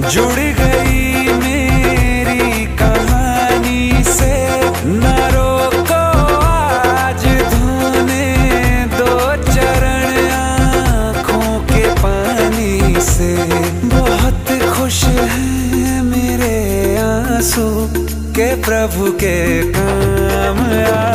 जुड़ गई मेरी कहानी से, न रोको आज धोने दो चरण आँखों के पानी से। बहुत खुश हैं मेरे आंसू के प्रभु के काम आए।